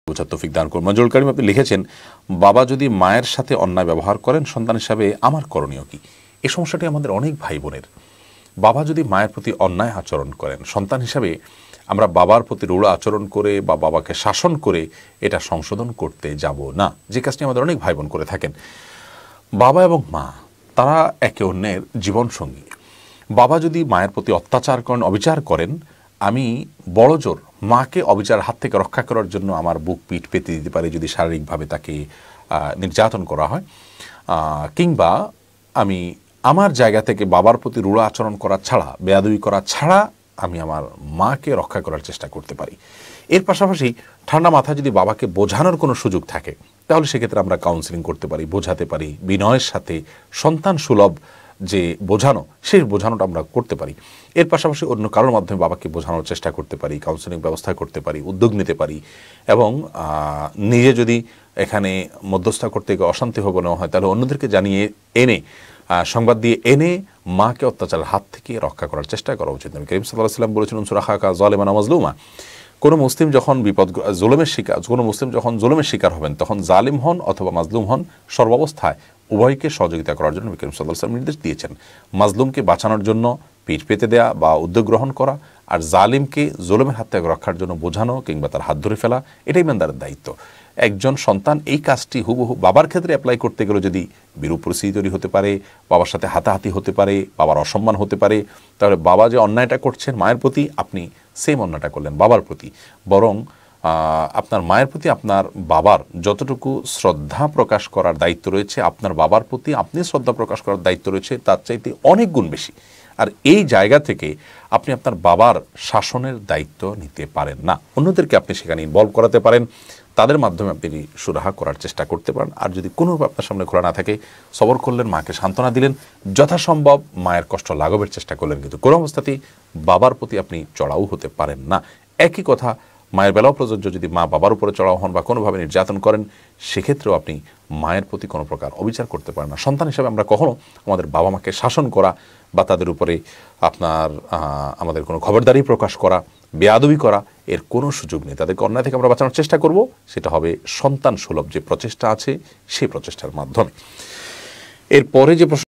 বোঝার তৌফিক দান করুন। মঞ্জুরুল করিম আপনি লিখেছেন, বাবা যদি মায়ের সাথে অন্যায় ব্যবহার করেন, সন্তান হিসাবে আমার করণীয় কি? এই সমস্যাটি আমাদের অনেক ভাই বোনের। বাবা যদি মায়ের প্রতি অন্যায় আচরণ করেন, সন্তান হিসাবে আমরা বাবার প্রতি রূঢ় আচরণ করে বা বাবাকে শাসন করে এটা সংশোধন করতে যাব না, যে কাজটি আমাদের অনেক ভাই বোন করে থাকেন। বাবা এবং মা তারা একে অন্যের জীবনসঙ্গী। বাবা যদি মায়ের প্রতি অত্যাচার করেন, অবিচার করেন, আমি বড় জোর মাকে অবিচার হাত থেকে রক্ষা করার জন্য আমার বুক পিঠ পেতে দিতে পারি যদি শারীরিকভাবে তাকে নির্যাতন করা হয়, কিংবা আমি আমার জায়গা থেকে বাবার প্রতি রূঢ় আচরণ করা ছাড়া, বেয়াদবি করা ছাড়া আমি আমার মাকে রক্ষা করার চেষ্টা করতে পারি। এর পাশাপাশি ঠান্ডা মাথায় যদি বাবাকে বোঝানোর কোনো সুযোগ থাকে, তাহলে সেক্ষেত্রে আমরা কাউন্সিলিং করতে পারি, বোঝাতে পারি, বিনয়ের সাথে সন্তান সুলভ যে বোঝানো, সেই বোঝানোটা আমরা করতে পারি। এর পাশাপাশি অন্য কারোর মাধ্যমে বাবাকে বোঝানোর চেষ্টা করতে পারি, কাউন্সিলিং ব্যবস্থা করতে পারি, উদ্যোগ নিতে পারি, এবং নিজে যদি এখানে মধ্যস্থতা করতে গিয়ে অশান্তি হবে না হয়, তাহলে অন্যদেরকে জানিয়ে এনে, সংবাদ দিয়ে এনে মাকে অত্যাচারের হাত থেকে রক্ষা করার চেষ্টা করা উচিত। নবী করিম সাল্লাল্লাহু আলাইহি ওয়াসাল্লাম বলেছেন, উনসুর আখাকা যালিমান ওয়া মাজলুমা। কোনো মুসলিম যখন জুলুমের শিকার হবেন, তখন জালিম হন অথবা মাজলুম হন, সর্বাবস্থায় উভয়কে সহযোগিতা করার জন্য নবী করিম সাল্লাল্লাহু আলাইহি ওয়াসাল্লাম নির্দেশ দিয়েছেন। মাজলুমকে বাঁচানোর জন্য পিঠ পেতে দেয়া বা উদ্যোগ গ্রহণ করা, আর জালিমকে জুলুমের হাত থেকে রক্ষার জন্য বোঝানো কিংবা তার হাত ধরে ফেলা, এটাই ইমানদারের দায়িত্ব। একজন সন্তান এই কাজটি হুবহু বাবার ক্ষেত্রে অ্যাপ্লাই করতে গেলে যদি বিরূপ পরিস্থিতি তৈরি হতে পারে, বাবার সাথে হাতাহাতি হতে পারে, বাবার অসম্মান হতে পারে, তাহলে বাবা যে অন্যায়টা করছেন মায়ের প্রতি, আপনি সেম অন্যায়টা করলেন বাবার প্রতি। বরং আপনার মায়ের প্রতি আপনার বাবার যতটুকু শ্রদ্ধা প্রকাশ করার দায়িত্ব রয়েছে, আপনার বাবার প্রতি আপনি শ্রদ্ধা প্রকাশ করার দায়িত্ব রয়েছে তার চাইতে অনেক গুণ বেশি। আর এই জায়গা থেকে আপনি আপনার বাবার শাসনের দায়িত্ব নিতে পারেন না। অন্যদেরকে আপনি সেখানে ইনভলভ করাতে পারেন, তাদের মাধ্যমে আপনি সুরাহা করার চেষ্টা করতে পারেন। আর যদি কোনোভাবে আপনার সামনে খোলা না থাকে, সবর করলেন, মাকে সান্ত্বনা দিলেন, যথাসম্ভব মায়ের কষ্ট লাঘবের চেষ্টা করলেন, কিন্তু কোনো অবস্থাতেই বাবার প্রতি আপনি চড়াও হতে পারেন না। একই কথা মায়ের বেলাও প্রযোজ্য। যদি মা বাবার উপরে চড়াও হন বা কোনোভাবে নির্যাতন করেন, সেক্ষেত্রেও আপনি মায়ের প্রতি কোনো প্রকার অবিচার করতে পারেন না। সন্তান হিসাবে আমরা কখনো আমাদের বাবা মাকে শাসন করা বা তাদের উপরে আমাদের কোনো খবরদারি প্রকাশ করা, বেয়াদবি করা, এর কোনো সুযোগ নেই। তাদেরকে অন্যায় থেকে আমরা বাঁচানোর চেষ্টা করব, সেটা হবে সন্তান সুলভ যে প্রচেষ্টা আছে সেই প্রচেষ্টার মাধ্যমে। এরপরে যে